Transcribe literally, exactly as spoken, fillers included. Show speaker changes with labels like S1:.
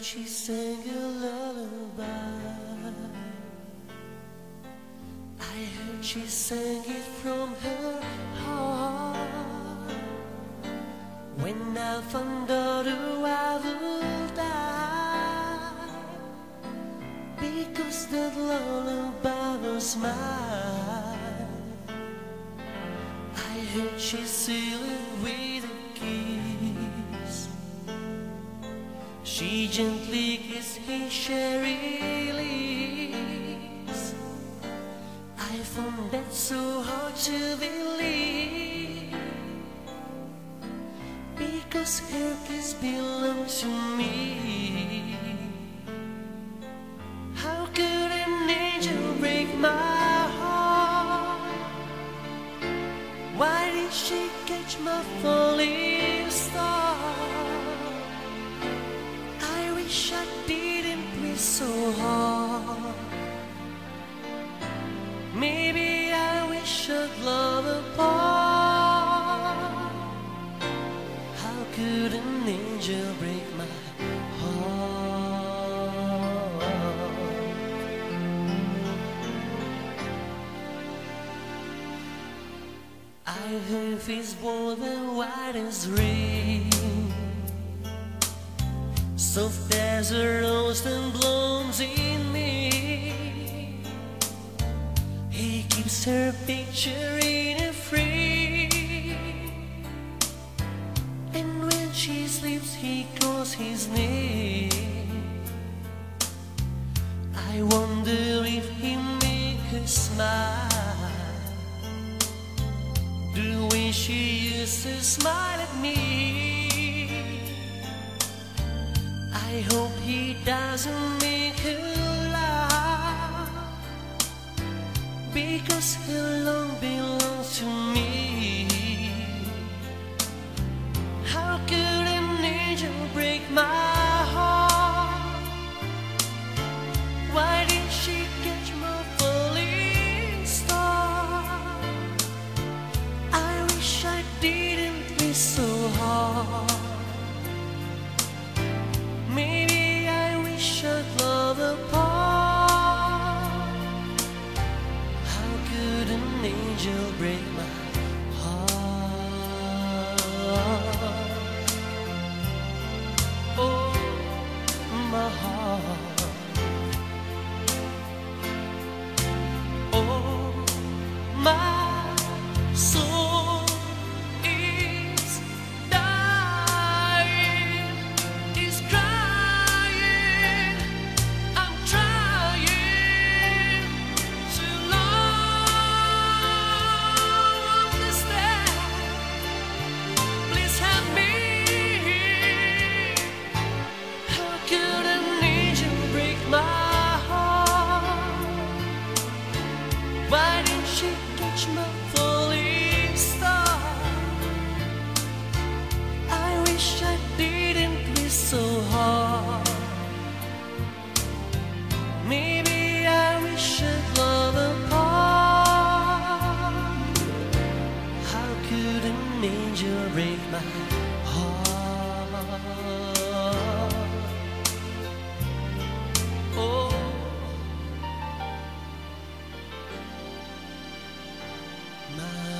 S1: heard she sang a lullaby. I heard she sang it from her heart. When I found out who I would die, because that lullaby was mine. I heard she sealed it with a kiss. She gently kissed his cherry lips. I found that so hard to believe, because her kiss belonged to me. How could an angel break my heart? Why did she catch my falling star? I wish I didn't twist so hard. Maybe I wish I'd love apart. How could an angel break my heart? I heard his bold and white as rain, soft as a rose that blooms in me. He keeps her picture in a frame, and when she sleeps he calls his name. I wonder if he makes her smile the way she used to smile at me. I hope he doesn't make her laugh, because her love belongs to me. How could an angel break my heart? Why did she catch my falling star? I wish I didn't be so hard. Maybe I wish I'd love apart. How could an angel break my heart? Oh, my heart. Oh, my soul is dying, is crying. I'm trying to love, understand. Please help me. How could an angel break my heart? Why didn't she catch my falling star? I wish I didn't be so hard. Maybe I wish I'd love apart. How could an angel break my heart? Oh, my